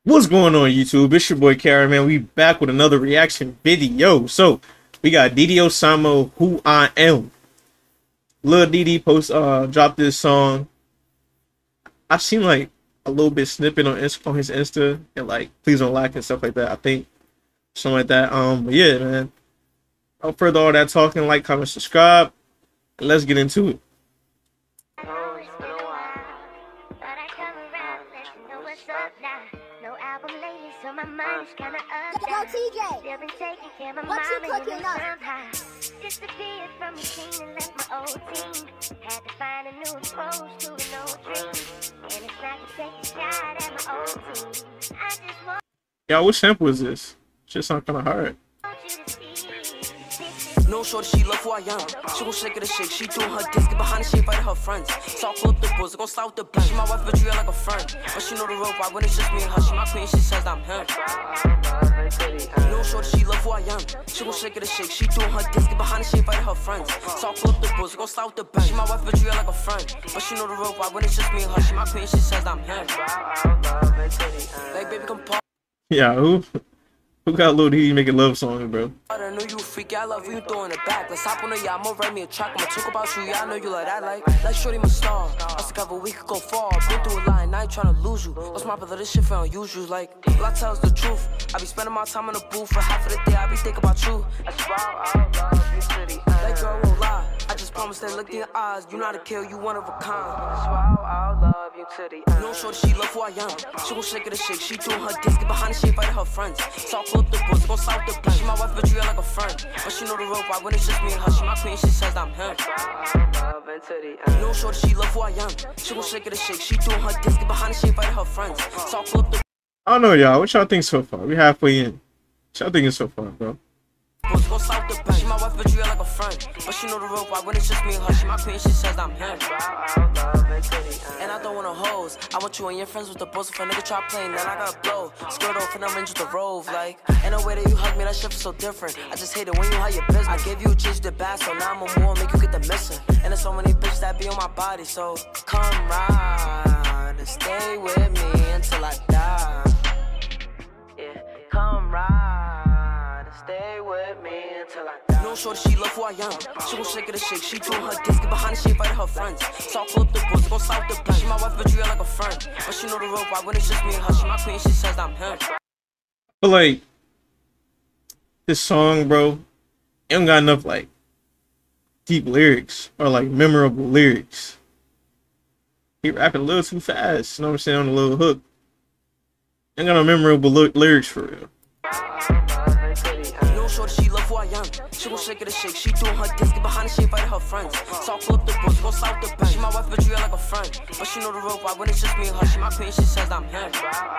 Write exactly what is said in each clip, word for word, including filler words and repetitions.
What's going on, YouTube? It's your boy KaayR, man. We back with another reaction video. So we got D D Osama, Who I Am. Lil D D post uh dropped this song. I've seen like a little bit snippet on on his Insta and like please don't like and stuff like that. I think something like that. Um, but yeah, man. Without further all that talking, like, comment, subscribe, and let's get into it. So my mind is kinda up. Yo, T J, still been taking care of my what you cooking up? Disappeared from the scene and left my old team. Had to find a new approach to an old dream. And it's not to take a shot at my old team. I just want Yo, what sample is this? Just sound kinda hard. you to see. No shorty, she love who I am. She gon' shake it a shake. She doing her disc, get behind the shape like her friends. So I pull up the bulls, gon' slide with the bitch. She my wife, but treat her like a friend. But she know the rope, why when it's just me and her. She my queen, she says I'm him. No shorty, she love who I am. She gon' shake it a shake. She doing her disc, get behind the shape like her friends. So I pull up the bulls, gon' slide with the bitch. She my wife, but treat her like a friend. But she know the rope, why when it's just me and her. She my queen, she says I'm him. Like baby, come pop. Yeah, who who got Lil D D making love songs, bro? I know you freak, I love you throwing it back. Let's hop on the yacht, I'ma write me a track. I'ma talk about you, yeah, I know you like that. Like, like shorty my star. Us together, we could go far. Been through a lot and I ain't tryna lose you. What's my brother, this shit feel unusual. Like, all I tell is the truth. I be spending my time in the booth for half of the day. I be thinking about you. I swear I love you, city. That girl won't lie. I just promise that look in your eyes. You not a kill, you one of a kind. I swear I love you, city. No shorty, she love who I am. She gon' shake it a shake. She doing her disc, get behind the shape like her friends. So I pull up the bulls, gon' slide with the bitch. She my wife, but treat her like a friend. But she know the rope, why when it's just me and her. She my queen, she says I'm him. No shorty, she love who I am. She gon' shake it a shake. She doing her disc, get behind the shape like her friends. So I pull up the I don't know, y'all. What y'all think so far? We halfway in. What y'all thinking so far, bro? bulls, gon' slide with the bitch. She my wife, but treat her like a friend. But she know the rope, why when it's just me and her. She my queen, she says I'm him. And I don't want no hoes. I want you and your friends with the bulls. If a nigga try playing, then I gotta blow. Skirt off and I'm into the rove. Like, ain't no way that you hug me, that shit feels so different. I just hate it when you hide your business. I gave you a chase the bass, so now I'm a more, make you get the missing. And there's so many bitches that be on my body, so come ride and stay with me until I die. Yeah, come ride and stay with me until I die. No shorty, she love who I am. She gon' shake it a shake. She doing her disc, get behind the shape like her friends. So I pull up the bulls, gon' slide with the bitch. She my wife, but treat her like a friend. But she know the rope, why when it's just me and her. She my queen, she says I'm him. But like this song, bro, it don't got enough like deep lyrics or like memorable lyrics. He rapping a little too fast, you know what I'm saying, on a little hook. Ain't got no memorable lyrics for real. No shorty, she love who I am. She gon' shake it a shake. She doing her disc, get behind the shape like her friends. So I pull up the bulls, gon' slide with the bitch. She my wife, but treat her like a friend. But she know the rope, why when it's just me and her. She my queen, she says I'm him.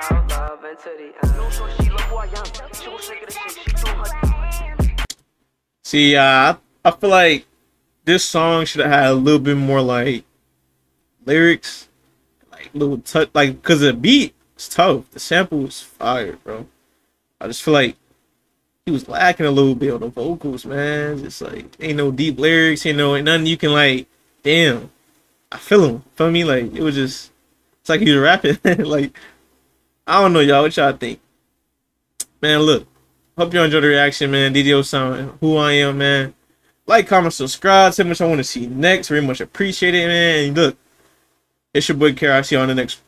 No shorty, she love who I am. She gon' shake it a shake. She doing her. See, uh, I, I feel like this song should have had a little bit more like lyrics, like little touch, like because the beat is tough. The sample was fire, bro. I just feel like he was lacking a little bit on the vocals, man. Just like ain't no deep lyrics, ain't no ain't nothing you can like. Damn, I feel him. Feel me? Like it was just, it's like he was rapping. Like I don't know, y'all. What y'all think? Man, look. Hope you enjoyed the reaction, man. D D Osama, Who I Am, man. Like, comment, subscribe. Tell me what I want to see next. Very much appreciate it, man. And look, it's your boy KaayR. I'll see you on the next one.